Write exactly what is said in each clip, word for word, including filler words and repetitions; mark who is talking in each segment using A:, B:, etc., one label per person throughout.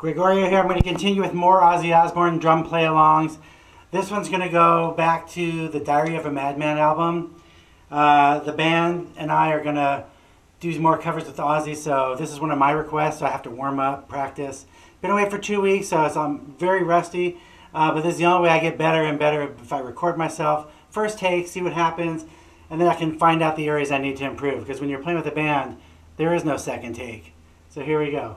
A: Gregorio here. I'm going to continue with more Ozzy Osbourne drum play-alongs. This one's going to go back to the Diary of a Madman album. Uh, the band and I are going to do more covers with Ozzy, so this is one of my requests, so I have to warm up, practice. Been away for two weeks, so I'm very rusty, uh, but this is the only way I get better and better if I record myself. First take, see what happens, and then I can find out the areas I need to improve, because when you're playing with a band, there is no second take. So here we go.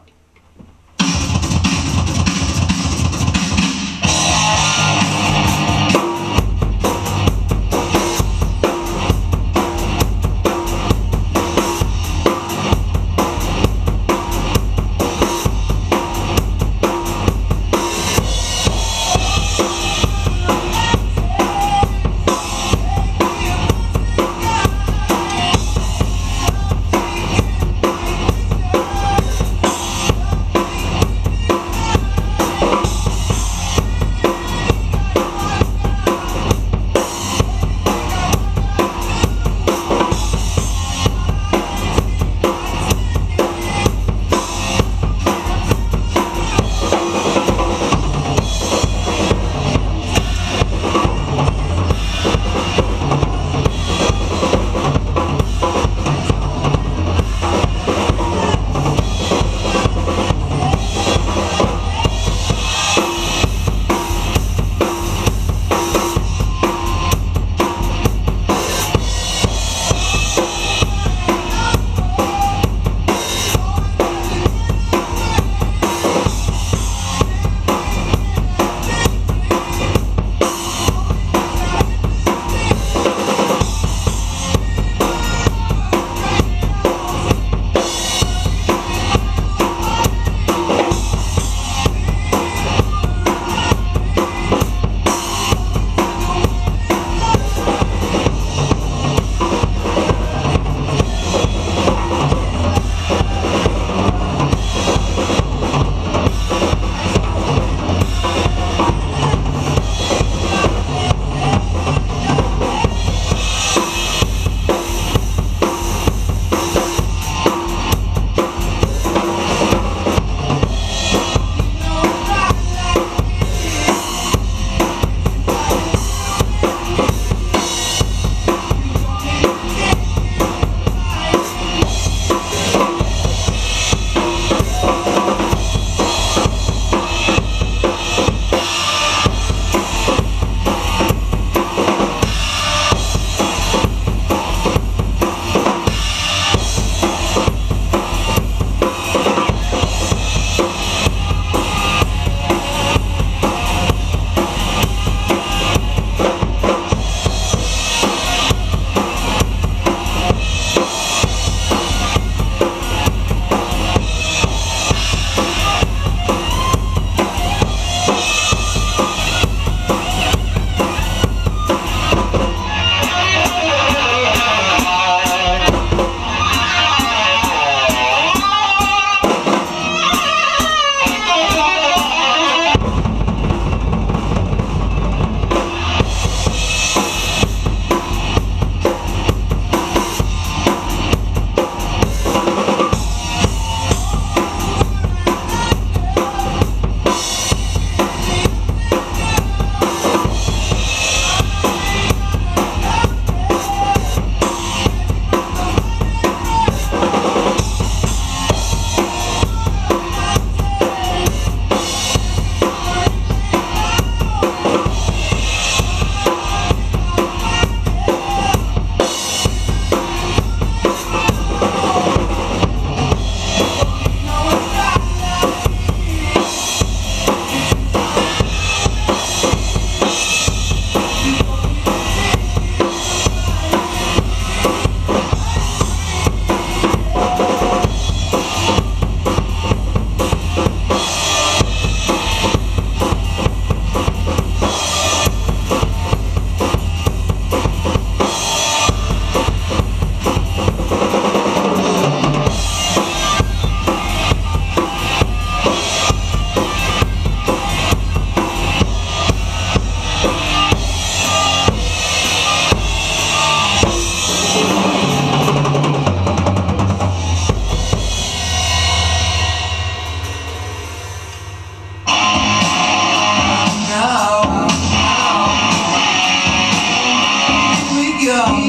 B: go.